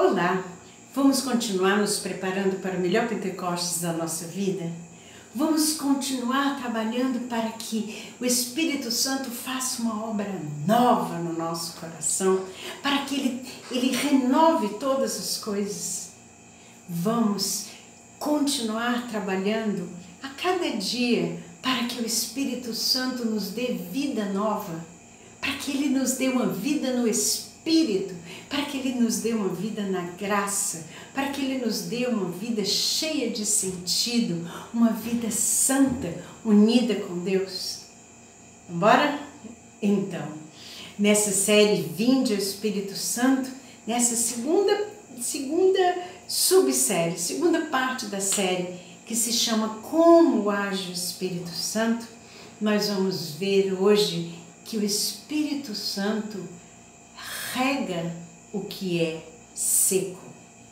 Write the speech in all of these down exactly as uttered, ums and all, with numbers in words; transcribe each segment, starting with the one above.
Olá! Vamos continuar nos preparando para o melhor Pentecostes da nossa vida? Vamos continuar trabalhando para que o Espírito Santo faça uma obra nova no nosso coração, para que Ele, Ele renove todas as coisas. Vamos continuar trabalhando a cada dia para que o Espírito Santo nos dê vida nova, para que Ele nos dê uma vida no Espírito, para que Ele nos dê uma vida na graça, para que Ele nos dê uma vida cheia de sentido, uma vida santa, unida com Deus. Bora? Então, nessa série Vinde ao Espírito Santo, nessa segunda, segunda subsérie, segunda parte da série, que se chama Como Age o Espírito Santo, nós vamos ver hoje que o Espírito Santo rega o que é seco.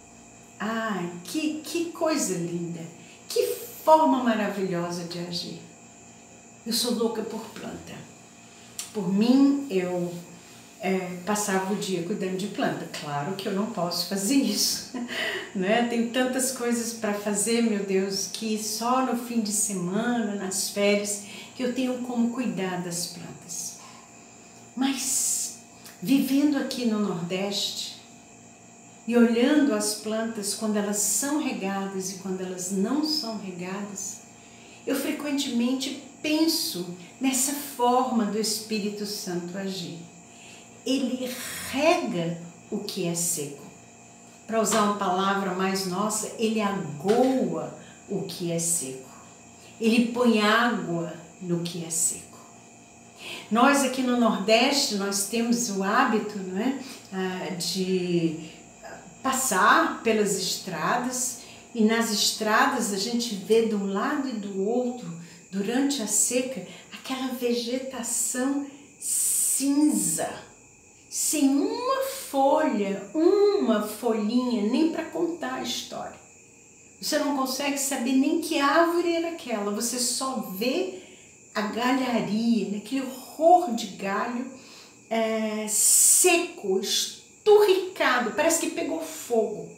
Ai, que, que coisa linda, que forma maravilhosa de agir. Eu sou louca por planta. Por mim, eu é, passava o dia cuidando de planta. Claro que eu não posso fazer isso, né? Tem tantas coisas para fazer, meu Deus, que só no fim de semana, nas férias, que eu tenho como cuidar das plantas. Mas, vivendo aqui no Nordeste, e olhando as plantas quando elas são regadas e quando elas não são regadas, eu frequentemente penso nessa forma do Espírito Santo agir. Ele rega o que é seco. Para usar uma palavra mais nossa, ele agoa o que é seco. Ele põe água no que é seco. Nós aqui no Nordeste, nós temos o hábito, não é, de passar pelas estradas, e nas estradas a gente vê de um lado e do outro, durante a seca, aquela vegetação cinza, sem uma folha, uma folhinha, nem para contar a história. Você não consegue saber nem que árvore era aquela, você só vê a galharia, né? Aquele horror de galho é, seco, esturricado, parece que pegou fogo.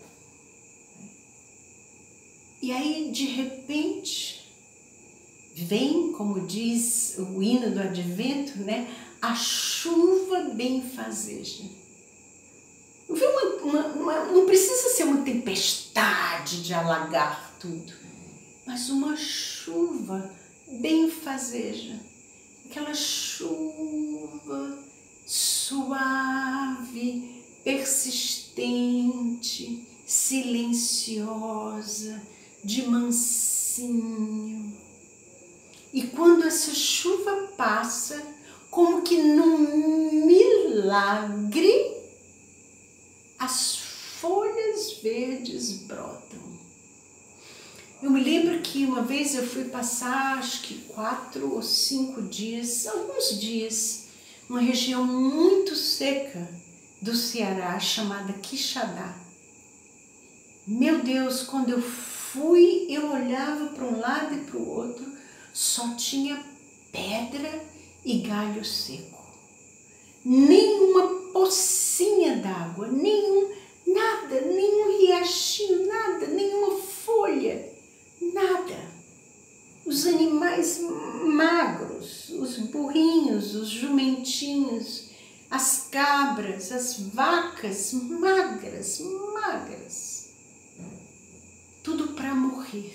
E aí, de repente, vem, como diz o hino do Advento, né, a chuva benfazeja. Uma, uma, uma, não precisa ser uma tempestade de alagar tudo, mas uma chuva benfazeja. Aquela chuva suave, persistente, silenciosa, de mansinho. E quando essa chuva passa, como que num milagre, as folhas verdes brotam. Eu me lembro que uma vez eu fui passar, acho que quatro ou cinco dias, alguns dias, numa região muito seca do Ceará, chamada Quixadá. Meu Deus, quando eu fui, eu olhava para um lado e para o outro, só tinha pedra e galho seco. Nenhuma pocinha d'água, nenhum, nada, nenhum riachinho, nada, nenhuma folha, nada. Os animais magros, os burrinhos, os jumentinhos, as cabras, as vacas magras, magras. Tudo para morrer.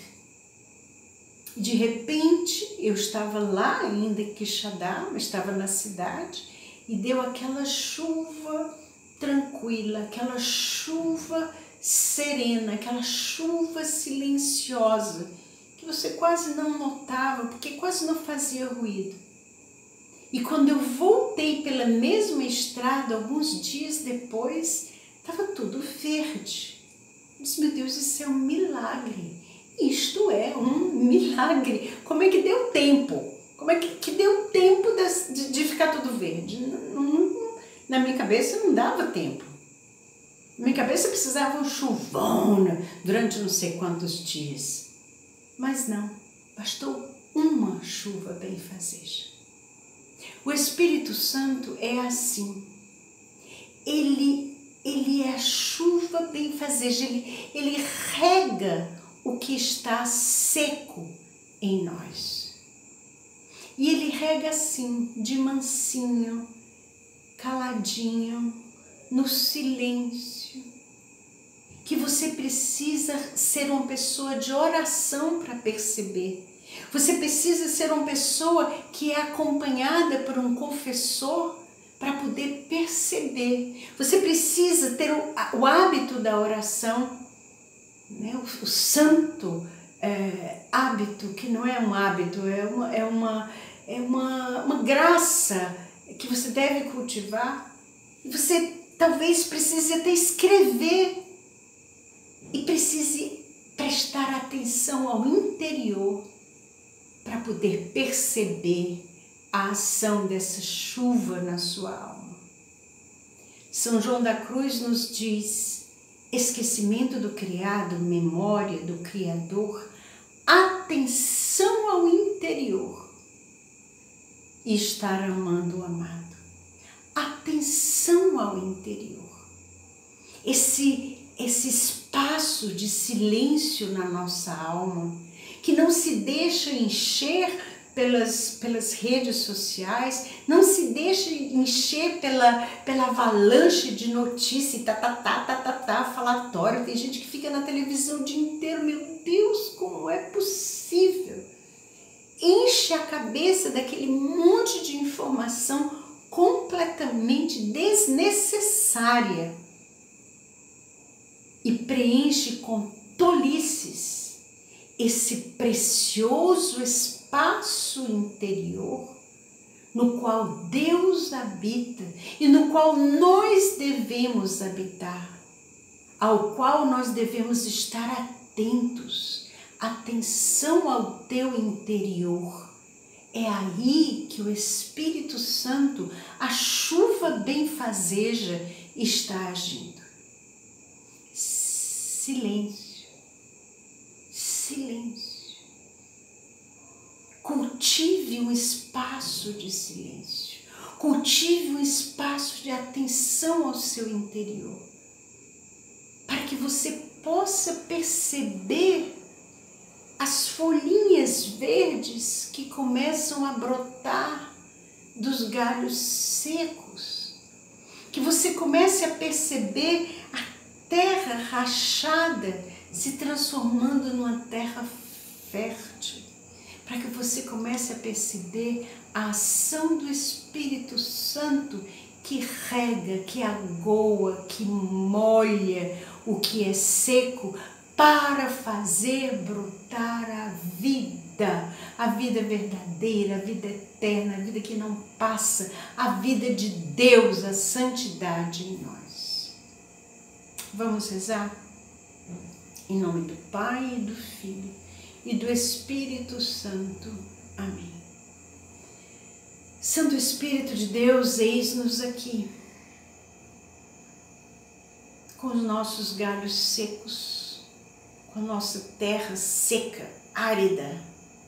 De repente, eu estava lá ainda em Quixadá, estava na cidade, e deu aquela chuva tranquila, aquela chuva serena, aquela chuva silenciosa, que você quase não notava, porque quase não fazia ruído. E quando eu voltei pela mesma estrada, alguns dias depois, estava tudo verde. Eu disse, meu Deus, isso é um milagre. Isto é um milagre. Como é que deu tempo? Como é que, que deu tempo de, de, de ficar tudo verde? Não, não, na minha cabeça não dava tempo. Na minha cabeça precisava um chuvão durante não sei quantos dias. Mas não, bastou uma chuva benfazeja. O Espírito Santo é assim. Ele, ele é a chuva benfazejo, ele, ele rega o que está seco em nós. E ele rega assim, de mansinho, caladinho, no silêncio. Que você precisa ser uma pessoa de oração para perceber. Você precisa ser uma pessoa que é acompanhada por um confessor para poder perceber. Você precisa ter o, o hábito da oração, né? o, o santo é, hábito, que não é um hábito, é uma, é, uma, é uma, uma graça que você deve cultivar. E você talvez precise até escrever e precise prestar atenção ao interior para poder perceber a ação dessa chuva na sua alma. São João da Cruz nos diz: esquecimento do criado, memória do Criador, atenção ao interior e estar amando o amado. Atenção ao interior. Esse, esse espaço de silêncio na nossa alma, que não se deixa encher pelas, pelas redes sociais, não se deixa encher pela, pela avalanche de notícias, tá, tá, tá, tá, tá, tá, falatório. Tem gente que fica na televisão o dia inteiro, meu Deus, como é possível? Enche a cabeça daquele monte de informação completamente desnecessária e preenche com tolices esse precioso espaço interior no qual Deus habita e no qual nós devemos habitar, ao qual nós devemos estar atentos. Atenção ao teu interior. É aí que o Espírito Santo, a chuva benfazeja, está agindo. Silêncio. Silêncio. Cultive um espaço de silêncio. Cultive um espaço de atenção ao seu interior. Para que você possa perceber as folhinhas verdes que começam a brotar dos galhos secos. Que você comece a perceber a terra rachada se transformando numa terra fértil. Para que você comece a perceber a ação do Espírito Santo que rega, que agoa, que molha o que é seco, para fazer brotar a vida, a vida verdadeira, a vida eterna, a vida que não passa, a vida de Deus, a santidade em nós. Vamos rezar? Em nome do Pai, e do Filho, e do Espírito Santo. Amém. Santo Espírito de Deus, eis-nos aqui, com os nossos galhos secos, com a nossa terra seca, árida.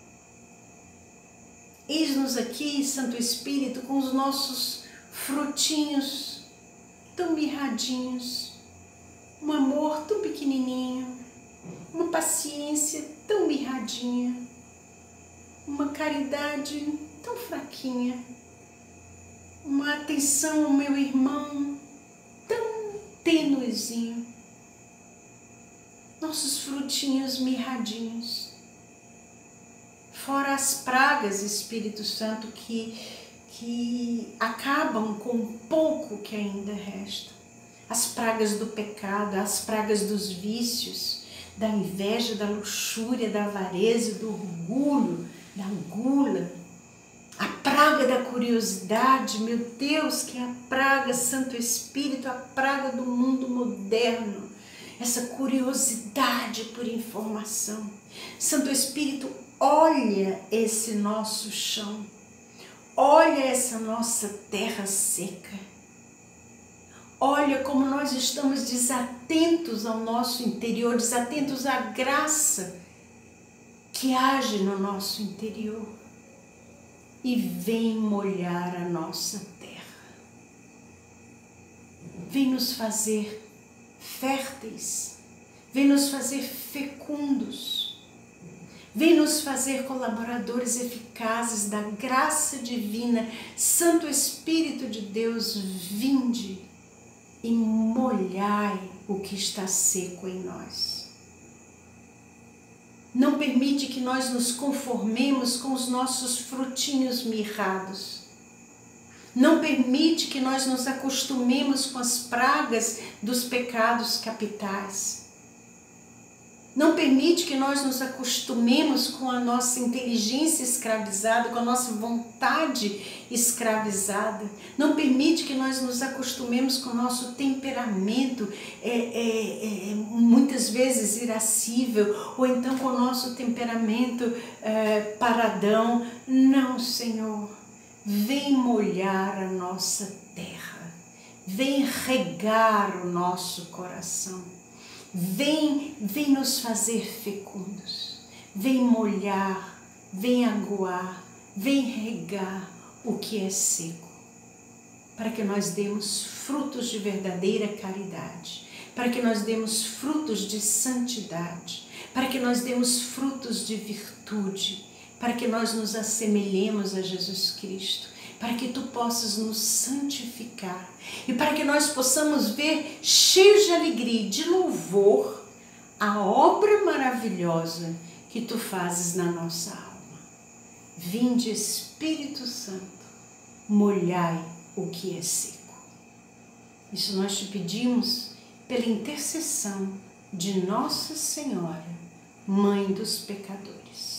Eis-nos aqui, Santo Espírito, com os nossos frutinhos tão mirradinhos, um amor tão pequenininho, uma paciência tão mirradinha, uma caridade tão fraquinha, uma atenção ao meu irmão tão tênuezinho. Nossos frutinhos mirradinhos, fora as pragas, Espírito Santo, que, que acabam com o pouco que ainda resta. As pragas do pecado, as pragas dos vícios, da inveja, da luxúria, da avareza, do orgulho, da gula. A praga da curiosidade, meu Deus, que é a praga, Santo Espírito, a praga do mundo moderno. Essa curiosidade por informação. Santo Espírito, olha esse nosso chão, olha essa nossa terra seca. Olha como nós estamos desatentos ao nosso interior, desatentos à graça que age no nosso interior. E vem molhar a nossa terra. Vem nos fazer férteis, vem nos fazer fecundos, vem nos fazer colaboradores eficazes da graça divina. Santo Espírito de Deus, vinde e molhai o que está seco em nós. Não permite que nós nos conformemos com os nossos frutinhos mirrados. Não permite que nós nos acostumemos com as pragas dos pecados capitais. Não permite que nós nos acostumemos com a nossa inteligência escravizada, com a nossa vontade escravizada. Não permite que nós nos acostumemos com o nosso temperamento, é, é, é, muitas vezes irascível, ou então com o nosso temperamento é, paradão. Não, Senhor, vem molhar a nossa terra, vem regar o nosso coração. Vem, vem nos fazer fecundos, vem molhar, vem aguar, vem regar o que é seco, para que nós demos frutos de verdadeira caridade, para que nós demos frutos de santidade, para que nós demos frutos de virtude, para que nós nos assemelhemos a Jesus Cristo, para que Tu possas nos santificar e para que nós possamos ver, cheios de alegria e de louvor, a obra maravilhosa que Tu fazes na nossa alma. Vinde, Espírito Santo, molhai o que é seco. Isso nós te pedimos pela intercessão de Nossa Senhora, Mãe dos pecadores.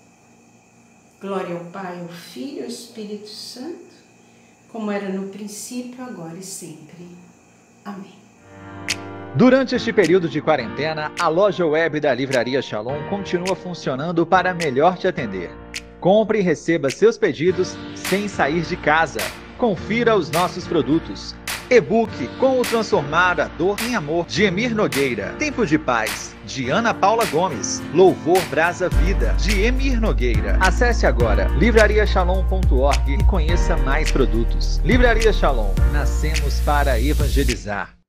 Glória ao Pai, ao Filho e ao Espírito Santo, como era no princípio, agora e sempre. Amém. Durante este período de quarentena, a loja web da Livraria Shalom continua funcionando para melhor te atender. Compre e receba seus pedidos sem sair de casa. Confira os nossos produtos. E-book Como Transformar a Dor em Amor, de Emir Nogueira. Tempo de Paz, de Ana Paula Gomes. Louvor Brasa Vida, de Emir Nogueira. Acesse agora livraria shalom ponto org e conheça mais produtos. Livraria Shalom, nascemos para evangelizar.